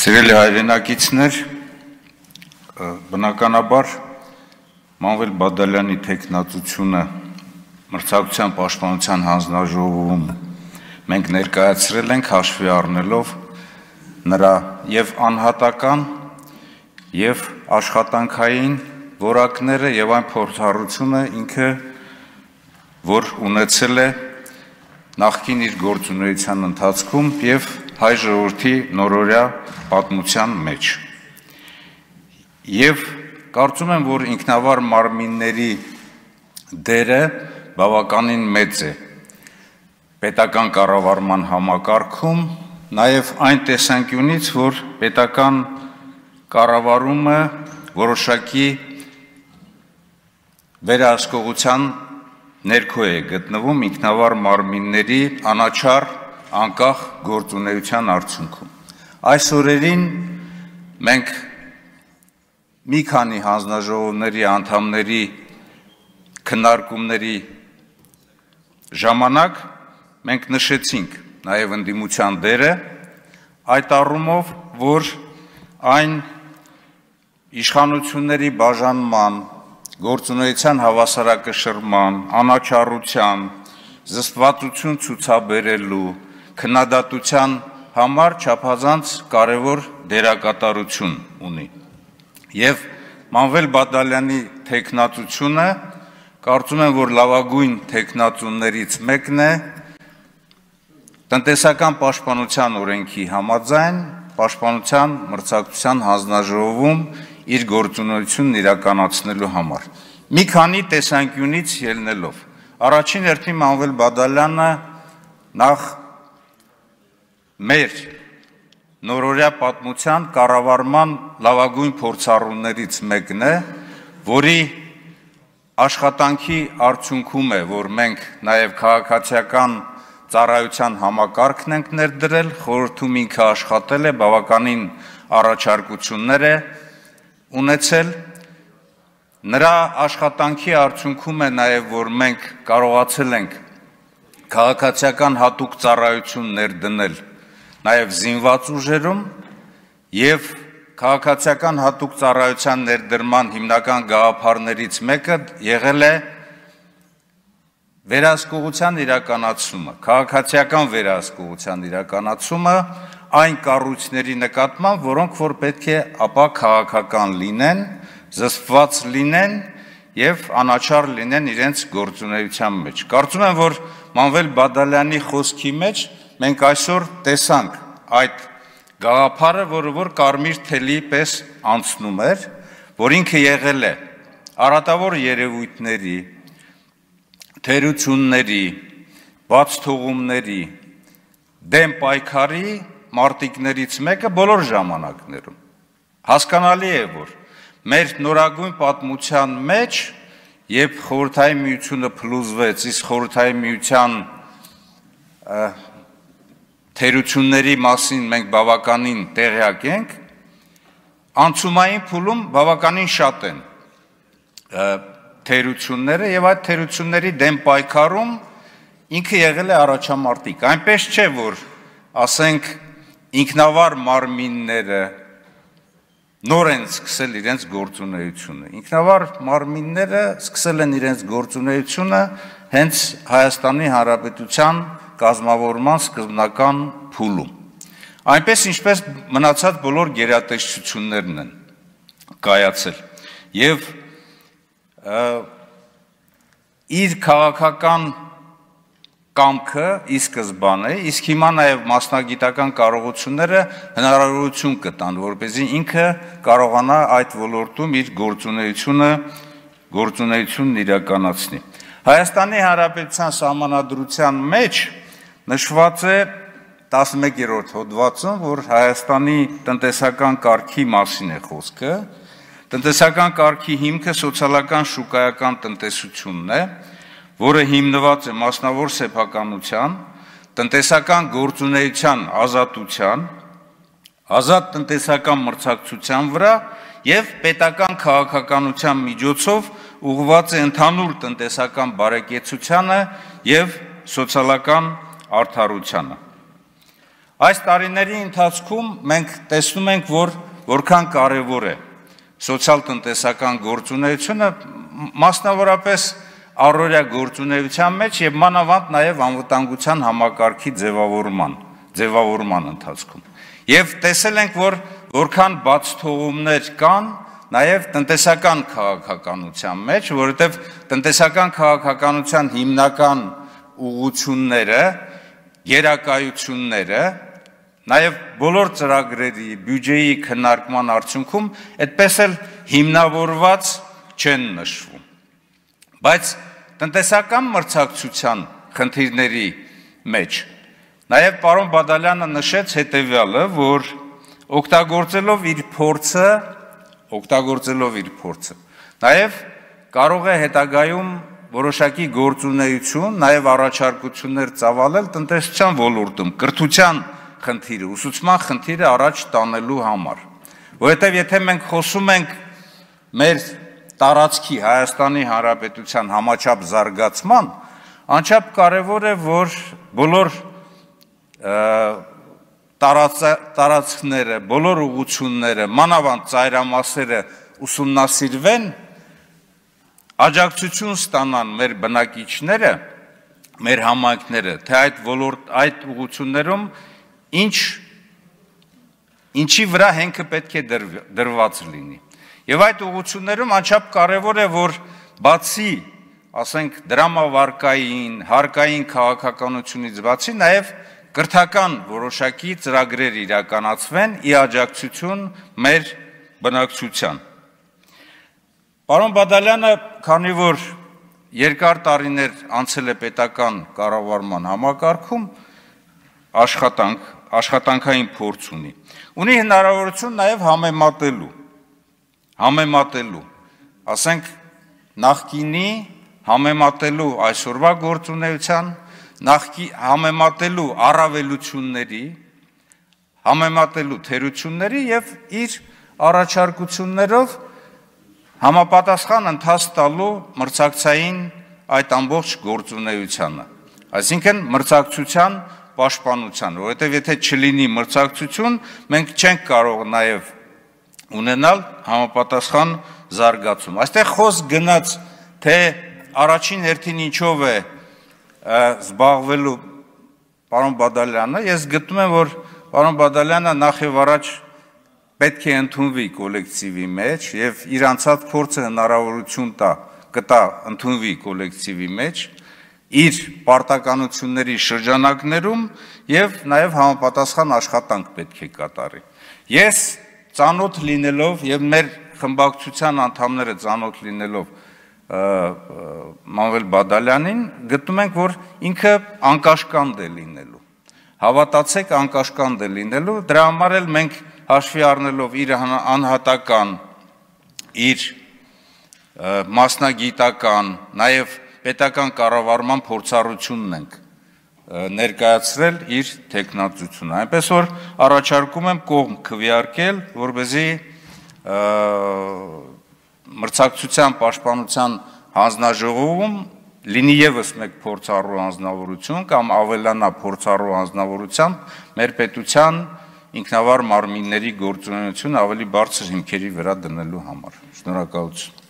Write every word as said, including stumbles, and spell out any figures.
Սիրելի հայրենակիցներ, բնականաբար Մանվել Բադալյանի թեկնածությունը մրցակցության պաշտպանության հանձնաժողովում մենք ներկայացրել ենք հաշվի առնելով նրա եւ անհատական եւ աշխատանքային որակները եւ այն փորձառությունը ինքը որ ունեցել է նախկին իր գործունեության ընթացքում եւ հայ ժողովրդի նորօրյա պատմության մեջ։ Եվ կարծում եմ, որ ինքնավար մարմինների դերը բավականին մեծ է պետական կառավարման համակարգում, նաև այն տեսանկյունից, որ պետական կառավարումը որոշակի վերահսկողության ներքո է գտնվում ինքնավար մարմինների անաչառ անկախ գործունեության արդյունքում։ Այս օրերին մենք մի քանի հանձնաժողովների անդամների քննարկումների ժամանակ մենք նշեցինք նաև ընդդիմության դերը այդ առումով, որ այն իշխանությունների բաժանման, գործունեության հավասարակշռման, անաչառության, զսպվածություն ցուցաբերելու, քննադատության համար չափազանց կարևոր դերակատարություն ունի։ Եվ Մանվել Բադալյանի թեկնածությունը կարծում եմ, որ լավագույն թեկնածուներից մեկն է տնտեսական պաշտպանության օրենքի համաձայն պաշտպանության մրցակցության հանձնաժողովում իր գործունեությունն իրականացնելու համար։ Մի քանի տեսանկյունից ելնելով։ Առաջին հերթին Մանվել Բադալյանը նախ մեր նորօրյա պատմության կառավարման լավագույն փորձառուներից մեկն է, որի աշխատանքի արդյունքում է, որ մենք նաև քաղաքացիական ծառայության համակարգն ենք ներդրել, խորհրդում ինքը աշխատել է, բավականին առաջարկություններ է ունեցել։ Նրա աշխատանքի արդյունքում է նաև, որ մենք կարողացել ենք քաղաքացիական հատուկ ծառայություն ներդնել նաև զինված ուժերում եւ քաղաքացիական հատուկ ծառայության ներդրման հիմնական գաղափարներից մեկը եղել է վերահսկողության իրականացումը, քաղաքացիական վերահսկողության իրականացումը այն կառույցների նկատմամբ, որոնք որ պետք է ապա քաղաքական լինեն, զսպված լինեն եւ անաչառ լինեն իրենց գործունեության մեջ։ Կարծում եմ, որ Մանվել Բադալյանի խոսքի մեջ մենք այսօր տեսանք այդ գաղափարը, որը որ կարմիր թելի պես անցնում էր, որ ինքը եղել է արատավոր երևույթների, թերությունների, բաց թողումների, դեմ պայքարի մարտիկներից մեկը բոլոր ժամանակներում։ Հասկանալի է, որ մեր նորագույն պատմության մեջ, երբ Խորհրդային Միությունը փլուզվեց, իսկ Խորհրդային Միության թերությունների մասին մենք բավականին տեղյակ ենք, անցումային փուլում բավականին շատ են թերությունները եւ այդ թերությունների դեմ պայքարում ինքը եղել է առաջամարտիկ։ Այնպես չէ, որ ասենք ինքնավար մարմինները նոր են սկսել իրենց գործունեությունը։ Ինքնավար մարմինները սկսել են իրենց գործունեությունը հենց Հայաստանի Հանրապետության կազմավորման սկզբնական փուլում։ Այնպես ինչպես մնացած բոլոր գերատեսչություններն են կայացել։ Եվ իր քաղաքական կամքը ի սկզբանե, իսկ հիմա նաև մասնագիտական կարողությունները հնարավորություն կտան, որպեսզի ինքը կարողանա այդ ոլորտում իր գործունեությունը գործունեությունն իրականացնի։ Հայաստանի Հանրապետության Սահմանադրության մեջ նշված է տասնմեկերորդ հոդվածում, որ Հայաստանի տնտեսական կարգի մասին է խոսքը։ Տնտեսական կարգի հիմքը սոցիալական շուկայական տնտեսությունն է, որը հիմնված է մասնավոր սեփականության, տնտեսական գործունեության ազատության, ազատ տնտեսական մրցակցության վրա եւ պետական քաղաքականության միջոցով ուղղված է ընդհանուր տնտեսական բարեկեցությանը եւ սոցիալական արդարությանը։ Այս տարիների ընթացքում մենք տեսնում ենք, որ որքան կարևոր է սոցիալ-տնտեսական գործունեությունը, մասնավորապես առօրյա գործունեության մեջ եւ մանավանդ նաեւ անվտանգության համակարգի ձևավորման, ձևավորման ընթացքում։ Եվ տեսել ենք, որ որքան բաց թողումներ կան նաեւ տնտեսական քաղաքականության մեջ, որովհետեւ տնտեսական քաղաքականության հիմնական ուղղությունները, գերակայությունները, նաև բոլոր ծրագրերի, բյուջեի քննարկման արդյունքում այդպես էլ հիմնավորված չեն նշվում։ Բայց տնտեսական մրցակցության խնդիրների մեջ նաև պարոն Բադալյանը նշեց հետևյալը, որ օգտագործելով իր փորձը, օգտագործելով իր փորձը, նաև կարող է հետագայում որոշակի գործունեություն, նաև առաջարկություններ ծավալել տնտեսության ոլորտում, կրթության խնդիրը, ուսուցման խնդիրը առաջ տանելու համար, որովհետև եթե մենք խոսում ենք մեր տարածքի Հայաստանի Հանրապետության համաչափ զարգացման, անչափ կարևոր է, որ բոլոր տարածքները, բոլոր ուղղությունները, մանավանդ ծայրամասերը ուսումնասիրվեն, աջակցություն ստանան մեր բնակիչները, մեր համայնքները, թե այդ ոլորտ, այդ ուղղություններում ինչ ինչի վրա հենքը պետք է դրված լինի։ Եվ այդ ուղղություններում անչափ կարևոր է, որ բացի, ասենք, դրամավարկային, հարկային քաղաքականությունից բացի, նաև կրթական որոշակի ծրագրեր իրականացվեն ի աջակցություն մեր բնակչության։ Պարոն Բադալյանը, քանի որ երկար տարիներ անցել է պետական կառավարման համակարգում, աշխատանք, աշխատանքային փորձ ունի։ Ունի հնարավորություն նաև համեմատելու, համեմատելու, ասենք, նախկինի համեմատելու այսօրվա գործունեության, նախկի համեմատելու առավելությունների, համեմատելու թերությունների եւ իր առաջարկություններով համապատասխան ընթաց տալու մրցակցային այդ ամբողջ գործունեությանը, այսինքն մրցակցության պաշտպանության, որովհետև եթե չլինի մրցակցություն, մենք չենք կարող նաև ունենալ համապատասխան զարգացում։ Այստեղ խոսք գնաց, թե առաջին հերթին ինչով է զբաղվելու պարոն Բադալյանը, ես գտնում եմ, որ պարոն Բադալյանը նախ եւ առաջ պետք է ընդունվի կոլեկտիվի մեջ եւ իր անցած փորձը հնարավորություն տա, կտա ընդունվի կոլեկտիվի մեջ, իր պարտականությունների շրջանակներում եւ նաեւ համապատասխան աշխատանք պետք է կատարի։ Ես ծանոթ լինելով եւ մեր խմբակցության անդամները ծանոթ լինելով Մանվել Բադալյանին, գտնում ենք, որ ինքը անկաշկանդ է լինելու։ Հավատացեք, անկաշկանդ է լինելու, դրա համար էլ մենք հաշվի առնելով իր անհատական, իր մասնագիտական, նաև պետական կառավարման փորձառությունն ենք ներկայացրել իր թեկնածությունը։ Այնպես որ առաջարկում եմ կողմ քվեարկել, որպեսզի մրցակցության պաշտպանության հանձնաժողովում լինի ևս մեկ փորձառու անձնավորություն կամ ավելանա փորձառու անձնավորությամբ մեր պետության ինքնավար մարմինների գործունեությունը ավելի բարձր հիմքերի վրա դնելու համար։ Շնորհակալություն։